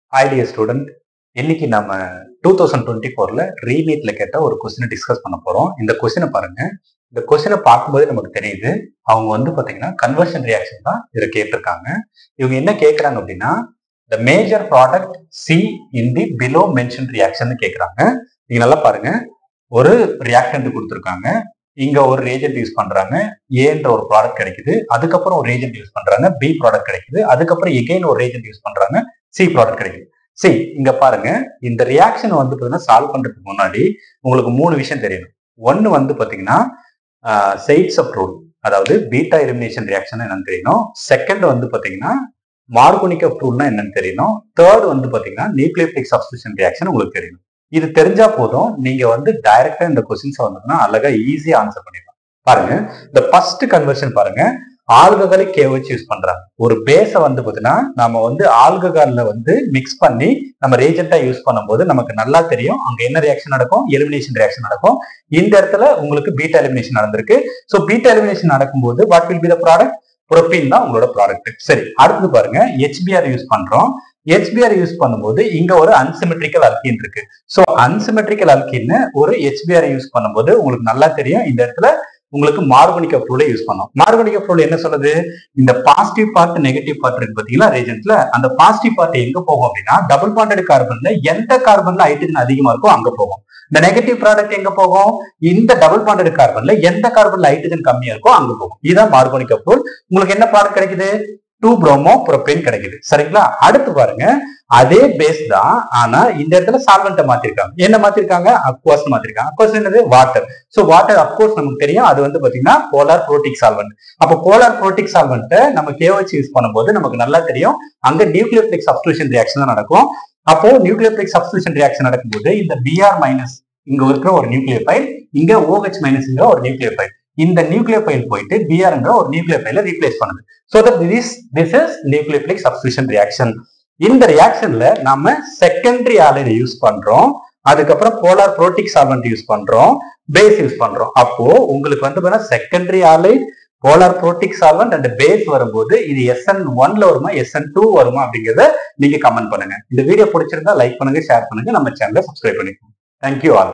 Hi dear student, இன்னைக்கு நம்ம 2024ல ரீநீட்ல கேட்ட ஒரு கொஸ்டினை டிஸ்கஸ் பண்ண போறோம். இந்த கொஸ்டினை பாருங்க. இந்த கொஸ்டினை பார்க்கும்போது நமக்கு தெரியுது அவங்க வந்து பாத்தீங்கன்னா கன்வர்ஷன் ரியாக்ஷன் தான் இதை கேட்டிருக்காங்க. இவங்க என்ன கேட்கறாங்க அப்படின்னா, the major product C in the below mentioned reaction கேட்கறாங்க. நீங்க நல்லா பாருங்க, ஒரு ரியாக்டன்ட் கொடுத்துருக்காங்க, இங்க ஒரு ரேஜென்ட் யூஸ் பண்றாங்க, ஏன்ற ஒரு ப்ராடக்ட் கிடைக்குது, அதுக்கப்புறம் ஒரு ரேஜென்ட் யூஸ் பண்றாங்க, பி ப்ராடக்ட் கிடைக்குது, அதுக்கப்புறம் எகைன் ஒரு ரேஜென்ட் யூஸ் பண்றாங்க, சி ப்ராடக்ட் கிடைக்குது. சி இங்க பாருங்க, இந்த ரியாக்ஷன் வந்து பாத்தீங்கன்னா சால்வ் பண்றதுக்கு முன்னாடி உங்களுக்கு 3 விஷயம் தெரியணும். ஒன்னு வந்து பாத்தீங்கன்னா சைட்ஸ் ஆஃப் ரூல், அதாவது பீட்டா எலிமினேஷன் ரியாக்ஷன் என்னன்னு தெரியணும். செகண்ட் வந்து பாத்தீங்கன்னா மார்கோனிக் ஆஃப் ரூல்னா என்னன்னு தெரியணும். தேர்ட் வந்து பாத்தீங்கன்னா நியூக்ளியோபிலிக் சப்ஸ்டிடியூஷன் ரியாக்ஷன் உங்களுக்கு தெரியணும். இது தெரிஞ்சா போதும், நீங்க வந்து டைரக்டா இந்த கொஸ்டின்ஸ் வந்ததுன்னா அழகா ஈஸியா ஆன்சர் பண்ணிடலாம். பாருங்க, இந்த ஃபர்ஸ்ட் கன்வர்ஷன் பாருங்க, ஆல்கஹாலிக் KOH யூஸ் பண்றாங்க. ஒரு பேஸ வந்து பாத்தீங்கன்னா நம்ம வந்து ஆல்கஹால்ல வந்து மிக்ஸ் பண்ணி நம்ம ரேஜென்ட்டா யூஸ் பண்ணும்போது நமக்கு நல்லா தெரியும் அங்க என்ன ரியாக்ஷன் நடக்கும், எலிமினேஷன் ரியாக்ஷன் நடக்கும். இந்த இடத்துல உங்களுக்கு பீட்டா எலிமினேஷன் நடந்திருக்கு. சோ பீட்டா எலிமினேஷன் நடக்கும்போது what will be the product? Propene தான் உங்களோட ப்ராடக்ட். சரி, அடுத்து பாருங்க, HBr யூஸ் பண்றோம். HBr யூஸ் பண்ணும்போது இங்க ஒரு அன்சிமெட்ரிக்கல் அல்கீன் இருக்கு. சோ அன்சிமெட்ரிக்கல் அல்கீன் ஒரு HBr யூஸ் பண்ணும்போது உங்களுக்கு நல்லா தெரியும் இந்த இடத்துல உங்களுக்கு மார்கோனிக் ஆஃப் ரூலை யூஸ் பண்ணோம். மார்கோனிக் ஆஃப் ரூல் என்ன சொல்லுது? இந்த பாசிட்டிவ் பார்ட் நெகட்டிவ் பார்ட் இருக்கு பாத்தீங்களா ரேஜென்ட்ல, அந்த பாசிட்டிவ் பார்ட் எங்க போகும் அப்படின்னா டபுள் பாண்டட் கார்பன்ல எந்த கார்பன்ல ஹைட்ரஜன் அதிகமா இருக்கோ அங்க போகும். இந்த நெகட்டிவ் ப்ராடக்ட் எங்க போகும்? இந்த டபுள் பாண்டட் கார்பன்ல எந்த கார்பன்ல ஹைட்ரஜன் கம்மியா இருக்கோ அங்க போகும். இதுதான் மார்கோனிக் ஆஃப் ரூல். உங்களுக்கு என்ன ப்ராடக்ட் கிடைக்குது? 2-bromo propane கிடைக்குது. சரிங்களா? அடுத்து பாருங்க, அதே பேஸ் தான், ஆனா இந்த இடத்துல சால்வெண்ட்டை மாத்திருக்காங்க. என்ன மாத்திருக்காங்க? அக்வாஸ் மாத்திருக்காங்க. அக்வாஸ் என்னது? வாட்டர். சோ வாட்டர் அப்கோர்ஸ் நமக்கு தெரியும், அது வந்து பாத்தீங்கன்னா போலார் புரோட்டிக் சால்வெண்ட். அப்ப போலார் புரோட்டிக் சால்வெண்ட்டை நம்ம KOH யூஸ் பண்ணும்போது நமக்கு நல்லா தெரியும் அங்க நியூக்ளியோபிலிக் சப்ஸ்டிடியூஷன் ரியாக்ஷன் தான் நடக்கும். அப்போ நியூக்ளியோபிலிக் சப்ஸ்டிடியூஷன் ரியாக்ஷன் நடக்கும்போது இந்த Br மைனஸ் இங்க இருக்கிற ஒரு நியூக்ளியோபைல், இங்க OH மைனஸ்ங்கிற ஒரு நியூக்ளியோபைல், இந்த நியூக்ளியோபைல் போயிட்டு Brங்கிற ஒரு நியூக்ளியோபைல ரீப்ளேஸ் பண்ணுது. So that this is nucleophilic substitution reaction. இந்த ரியாக்ஷன்ல நாம செகண்டரி ஆலைடு யூஸ் பண்றோம், அதுக்கப்புறம் போலார் புரோட்டிக் சால்வெண்ட் யூஸ் பண்றோம், பேஸ் யூஸ் பண்றோம். அப்போ உங்களுக்கு வந்து secondary halide, polar protic solvent and base வரும்போது இது SN1ல வருமா SN2 வருமா அப்படிங்கறத நீங்க கமெண்ட் பண்ணுங்க. இந்த வீடியோ பிடிச்சிருந்தா லைக் பண்ணுங்க, ஷேர் பண்ணுங்க, நம்ம சேனலை சப்ஸ்கிரைப் பண்ணிக்கோங்க. Thank you all.